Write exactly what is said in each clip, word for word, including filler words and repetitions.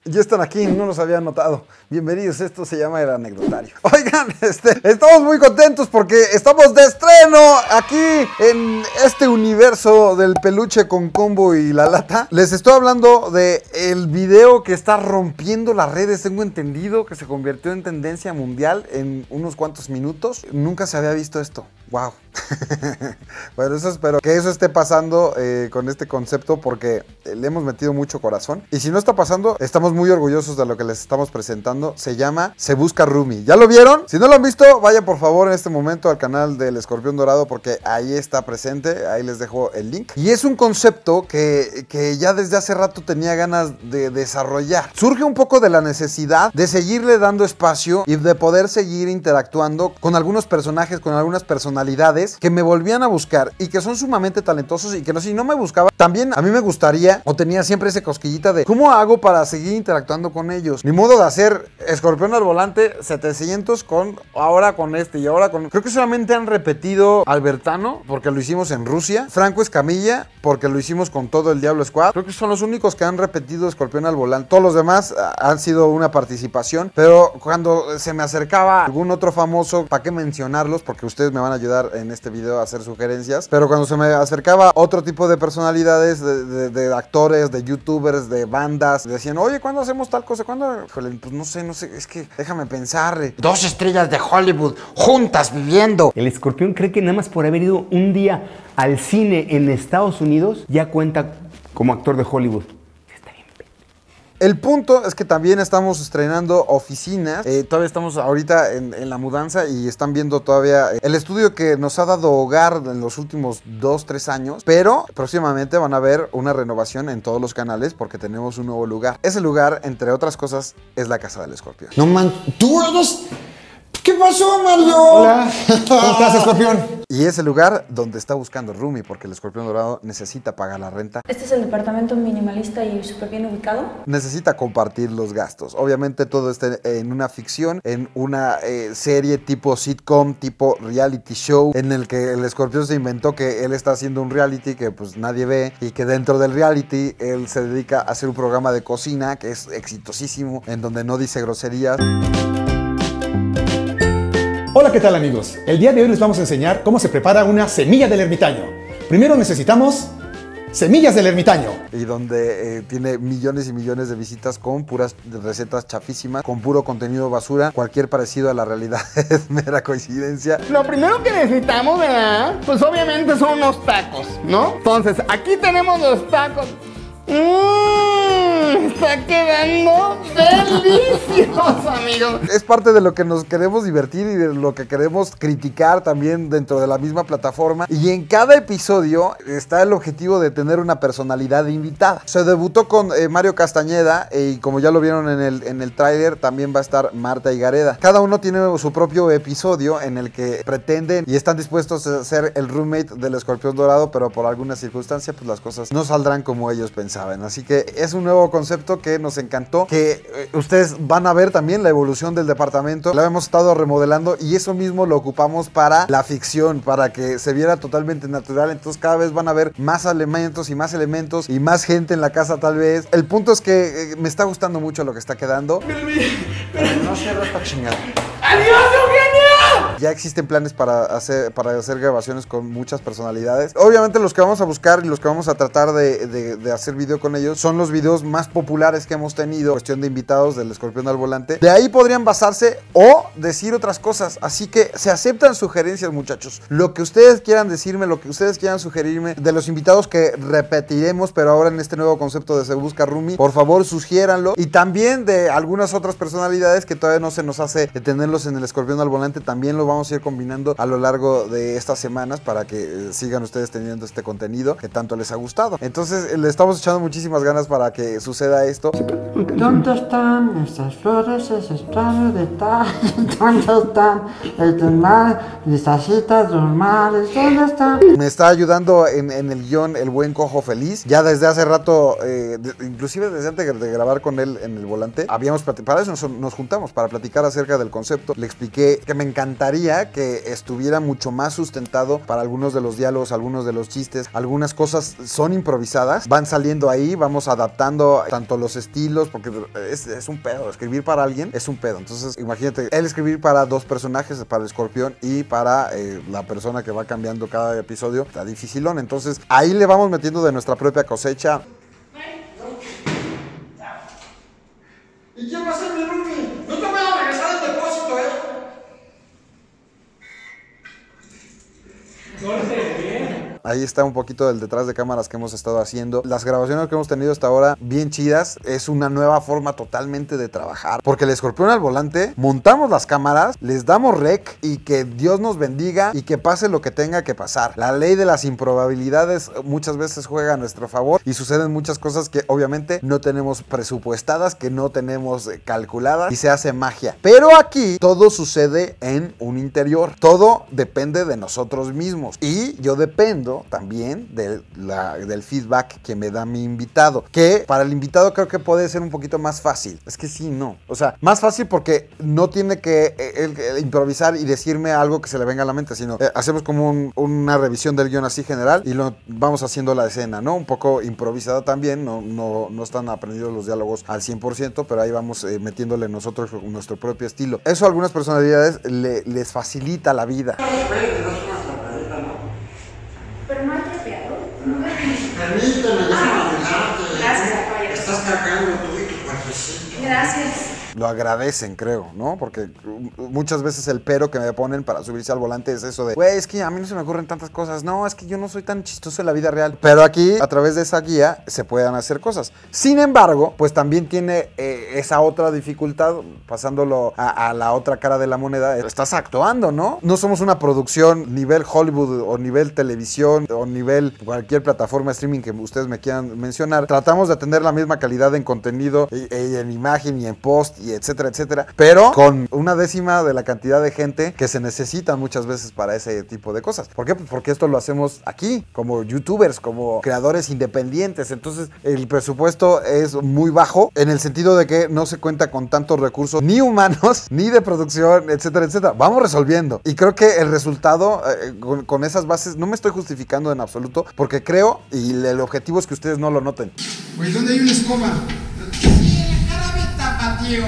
Ya están aquí, no los había notado. Bienvenidos, esto se llama El Anecdotario. Oigan, este, estamos muy contentos porque estamos de estreno aquí en este universo del peluche con combo y la lata. Les estoy hablando de el video que está rompiendo las redes. Tengo entendido que se convirtió en tendencia mundial en unos cuantos minutos. Nunca se había visto esto. Wow. Bueno, eso espero que eso esté pasando eh, con este concepto porque le hemos metido mucho corazón. Y si no está pasando, estamos muy orgullosos de lo que les estamos presentando. Se llama Se Busca Rumi. ¿Ya lo vieron? Si no lo han visto, vaya por favor en este momento al canal del Escorpión Dorado porque ahí está presente. Ahí les dejo el link. Y es un concepto que, que ya desde hace rato tenía ganas de desarrollar. Surge un poco de la necesidad de seguirle dando espacio y de poder seguir interactuando con algunos personajes, con algunas personalidades que me volvían a buscar y que son sumamente talentosos y que no, si no me buscaba, también a mí me gustaría o tenía siempre ese cosquillita de ¿cómo hago para seguir interactuando con ellos? Ni modo de hacer Escorpión al Volante setecientos con ahora con este y ahora con... Creo que solamente han repetido Albertano porque lo hicimos en Rusia, Franco Escamilla porque lo hicimos con todo el Diablo Squad. Creo que son los únicos que han repetido Escorpión al Volante. Todos los demás han sido una participación, pero cuando se me acercaba algún otro famoso, ¿para qué mencionarlos? Porque ustedes me van a ayudar en este video a hacer sugerencias, pero cuando se me acercaba otro tipo de personalidades, de, de, de actores, de youtubers, de bandas, decían, oye, ¿cuándo hacemos tal cosa? ¿Cuándo? Híjole, pues no sé, no sé, es que déjame pensar. Dos estrellas de Hollywood juntas viviendo. El Escorpión cree que nada más por haber ido un día al cine en Estados Unidos ya cuenta como actor de Hollywood. El punto es que también estamos estrenando oficinas, eh, todavía estamos ahorita en, en la mudanza y están viendo todavía el estudio que nos ha dado hogar en los últimos dos, tres años, pero próximamente van a ver una renovación en todos los canales porque tenemos un nuevo lugar. Ese lugar, entre otras cosas, es la Casa del Escorpión. No man, tú eres... ¿Qué pasó, Mario? Hola, ¿cómo estás, Escorpión? Y es el lugar donde está buscando Rumi porque el Escorpión Dorado necesita pagar la renta. Este es el departamento minimalista y súper bien ubicado. Necesita compartir los gastos. Obviamente todo está en una ficción, en una eh, serie tipo sitcom, tipo reality show, en el que el Escorpión se inventó que él está haciendo un reality que pues nadie ve y que dentro del reality él se dedica a hacer un programa de cocina que es exitosísimo, en donde no dice groserías. Hola, ¿qué tal, amigos? El día de hoy les vamos a enseñar cómo se prepara una semilla del ermitaño. Primero necesitamos semillas del ermitaño. Y donde eh, tiene millones y millones de visitas con puras recetas chafísimas, con puro contenido basura. Cualquier parecido a la realidad es mera coincidencia. Lo primero que necesitamos, ¿verdad? Pues obviamente son unos tacos, ¿no? Entonces, aquí tenemos los tacos. Mmm, está quedando delicioso, amigos. Es parte de lo que nos queremos divertir y de lo que queremos criticar también dentro de la misma plataforma. Y en cada episodio está el objetivo de tener una personalidad invitada. Se debutó con eh, Mario Castañeda y como ya lo vieron en el, en el tráiler, también va a estar Marta Higareda. Cada uno tiene su propio episodio en el que pretenden y están dispuestos a ser el roommate del Escorpión Dorado, pero por alguna circunstancia pues las cosas no saldrán como ellos pensaban. Así que es un nuevo concepto que nos encantó, que eh, ustedes van a ver también la evolución del departamento. Lo hemos estado remodelando y eso mismo lo ocupamos para la ficción, para que se viera totalmente natural. Entonces cada vez van a ver más elementos y más elementos y más gente en la casa tal vez. El punto es que eh, me está gustando mucho lo que está quedando. Pero no cierra esta chingada. ¡Adiós, Eugenio! Ya existen planes para hacer, para hacer grabaciones con muchas personalidades. Obviamente los que vamos a buscar y los que vamos a tratar de, de, de hacer video con ellos son los videos más populares que hemos tenido. Cuestión de invitados del Escorpión al Volante. De ahí podrían basarse o decir otras cosas. Así que se aceptan sugerencias, muchachos. Lo que ustedes quieran decirme, lo que ustedes quieran sugerirme de los invitados que repetiremos, pero ahora en este nuevo concepto de Se Busca Rumi, por favor sugiéranlo. Y también de algunas otras personalidades que todavía no se nos hace tenerlos en el Escorpión al Volante. También lo vamos a ir combinando a lo largo de estas semanas para que eh, sigan ustedes teniendo este contenido que tanto les ha gustado. Entonces le estamos echando muchísimas ganas para que suceda esto. ¿Dónde están estas flores, esos planos de tal? ¿Dónde están estos mares, estas citas normales? ¿Dónde están? Me está ayudando en, en el guión el buen Cojo Feliz. Ya desde hace rato, eh, de, inclusive desde antes de grabar con él en el volante, habíamos platicado, para eso nos, nos juntamos, para platicar acerca del concepto. Le expliqué que me encantaría gustaría que estuviera mucho más sustentado para algunos de los diálogos, algunos de los chistes, algunas cosas son improvisadas, van saliendo ahí, vamos adaptando tanto los estilos, porque es, es un pedo, escribir para alguien es un pedo. Entonces imagínate, él escribir para dos personajes, para el escorpión y para eh, la persona que va cambiando cada episodio, está dificilón. Entonces ahí le vamos metiendo de nuestra propia cosecha. ¿Y quién va a ser mi roomie? No te voy a regresar el depósito, ¿eh? Ahí está un poquito del detrás de cámaras que hemos estado haciendo. Las grabaciones que hemos tenido hasta ahora, bien chidas. Es una nueva forma totalmente de trabajar. Porque el escorpión al volante, montamos las cámaras, les damos rec y que Dios nos bendiga y que pase lo que tenga que pasar. La ley de las improbabilidades muchas veces juega a nuestro favor y suceden muchas cosas que obviamente no tenemos presupuestadas, que no tenemos calculadas y se hace magia. Pero aquí todo sucede en un interior. Todo depende de nosotros mismos y yo dependo también de la, del feedback que me da mi invitado, que para el invitado creo que puede ser un poquito más fácil. Es que sí, no, o sea, más fácil porque no tiene que él, él improvisar y decirme algo que se le venga a la mente, sino eh, hacemos como un, una revisión del guión así general y lo vamos haciendo la escena, ¿no? Un poco improvisada también, no, no, no están aprendidos los diálogos al cien por ciento, pero ahí vamos eh, metiéndole nosotros nuestro propio estilo. Eso a algunas personalidades le, les facilita la vida. Pero no hay trapeador. Permíteme, déjame ayudarte. Gracias, caballero. Estás cargando tú y tu cuerpecito. Gracias. Lo agradecen, creo, ¿no? Porque muchas veces el pero que me ponen para subirse al volante es eso de, güey, es que a mí no se me ocurren tantas cosas. No, es que yo no soy tan chistoso en la vida real. Pero aquí, a través de esa guía, se pueden hacer cosas. Sin embargo, pues también tiene eh, esa otra dificultad, pasándolo a, a la otra cara de la moneda. Estás actuando, ¿no? No somos una producción nivel Hollywood o nivel televisión o nivel cualquier plataforma de streaming que ustedes me quieran mencionar. Tratamos de tener la misma calidad en contenido y, y en imagen y en post y etcétera, etcétera, pero con una décima de la cantidad de gente que se necesita muchas veces para ese tipo de cosas. ¿Por qué? Pues porque esto lo hacemos aquí, como youtubers, como creadores independientes. Entonces el presupuesto es muy bajo en el sentido de que no se cuenta con tantos recursos ni humanos, ni de producción, etcétera, etcétera. Vamos resolviendo. Y creo que el resultado eh, con, con esas bases, no me estoy justificando en absoluto, porque creo, y el objetivo es que ustedes no lo noten. Güey, ¿dónde hay una escoba? Sí, árabe tapatío.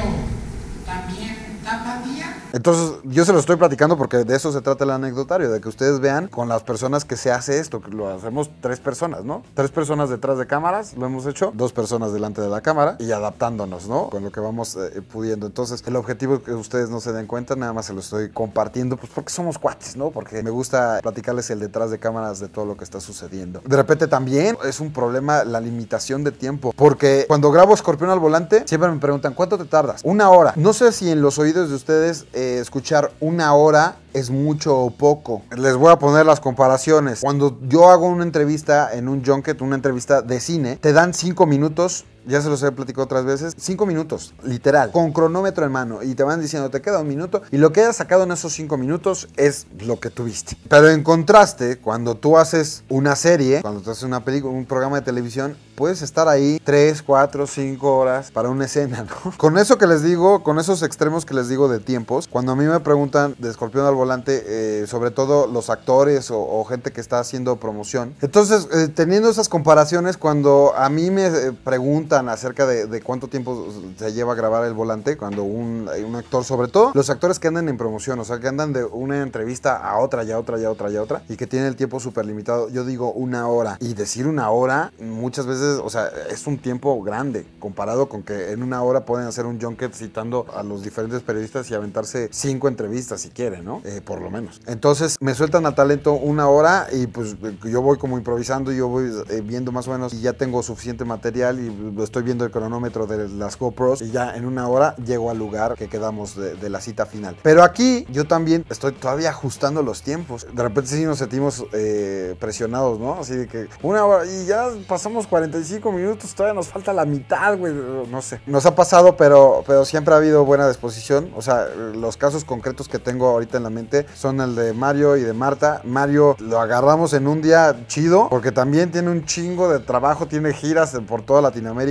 También tapatía. Entonces, yo se lo estoy platicando porque de eso se trata el anecdotario, de que ustedes vean con las personas que se hace esto, que lo hacemos tres personas, ¿no? Tres personas detrás de cámaras, lo hemos hecho, dos personas delante de la cámara y adaptándonos, ¿no? Con lo que vamos eh, pudiendo. Entonces, el objetivo es que ustedes no se den cuenta, nada más se lo estoy compartiendo, pues porque somos cuates, ¿no? Porque me gusta platicarles el detrás de cámaras de todo lo que está sucediendo. De repente también es un problema la limitación de tiempo, porque cuando grabo Escorpión al volante, siempre me preguntan, ¿cuánto te tardas? Una hora. No sé si en los oídos de ustedes eh, escuchar una hora es mucho o poco. Les voy a poner las comparaciones. Cuando yo hago una entrevista en un junket, una entrevista de cine, te dan cinco minutos. Ya se los he platicado otras veces. Cinco minutos, literal, con cronómetro en mano. Y te van diciendo, te queda un minuto. Y lo que hayas sacado en esos cinco minutos es lo que tuviste. Pero en contraste, cuando tú haces una serie, cuando tú haces una película, un programa de televisión, puedes estar ahí tres, cuatro, cinco horas para una escena, ¿no? Con eso que les digo, con esos extremos que les digo de tiempos, cuando a mí me preguntan de Escorpión al volante, eh, sobre todo los actores o, o gente que está haciendo promoción. Entonces, eh, teniendo esas comparaciones, cuando a mí me eh, preguntan acerca de, de cuánto tiempo se lleva a grabar el volante, cuando un, un actor, sobre todo los actores que andan en promoción, o sea, que andan de una entrevista a otra, y a otra, y a otra, y a otra, y que tienen el tiempo súper limitado, yo digo una hora. Y decir una hora, muchas veces, o sea, es un tiempo grande, comparado con que en una hora pueden hacer un junket citando a los diferentes periodistas y aventarse cinco entrevistas si quieren, ¿no? Eh, por lo menos. Entonces, me sueltan al talento una hora y pues yo voy como improvisando, yo voy eh, viendo más o menos y ya tengo suficiente material y estoy viendo el cronómetro de las GoPros y ya en una hora llego al lugar que quedamos de, de la cita final. Pero aquí yo también estoy todavía ajustando los tiempos. De repente sí nos sentimos eh, presionados, ¿no? Así de que una hora y ya pasamos cuarenta y cinco minutos, todavía nos falta la mitad, güey. No sé. Nos ha pasado, pero, pero siempre ha habido buena disposición. O sea, los casos concretos que tengo ahorita en la mente son el de Mario y de Marta. Mario lo agarramos en un día chido porque también tiene un chingo de trabajo, tiene giras por toda Latinoamérica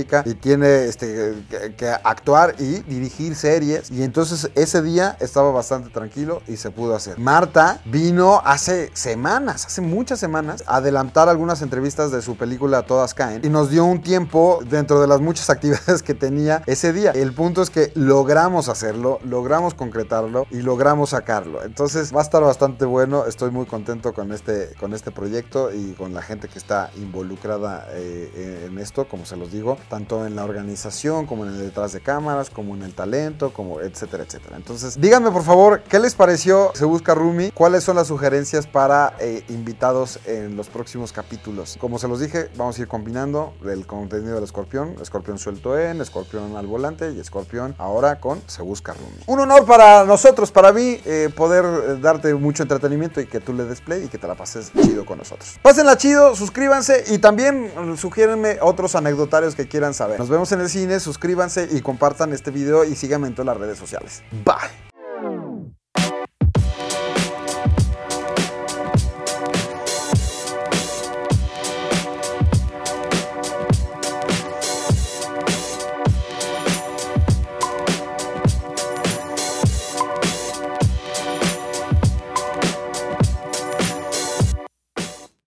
protagónica y tiene este, que, que actuar y dirigir series. Y entonces ese día estaba bastante tranquilo y se pudo hacer. Marta vino hace semanas, hace muchas semanas, a adelantar algunas entrevistas de su película Todas Caen y nos dio un tiempo dentro de las muchas actividades que tenía ese día. El punto es que logramos hacerlo, logramos concretarlo y logramos sacarlo. Entonces va a estar bastante bueno. Estoy muy contento con este, con este proyecto y con la gente que está involucrada eh, en esto, como se los digo, tanto en la organización como en el detrás de cámaras, como en el talento, como etcétera, etcétera. Entonces díganme por favor, ¿qué les pareció Se Busca Rumi? ¿Cuáles son las sugerencias para eh, invitados en los próximos capítulos? Como se los dije, vamos a ir combinando el contenido del Escorpión, Escorpión suelto en, Escorpión al volante y Escorpión ahora con Se Busca Rumi. Un honor para nosotros, para mí, eh, poder eh, darte mucho entretenimiento y que tú le des play y que te la pases chido con nosotros. Pásenla chido, suscríbanse y también sugiérenme otros anecdotarios que quieran saber. Nos vemos en el cine, suscríbanse y compartan este video y síganme en todas las redes sociales. Bye.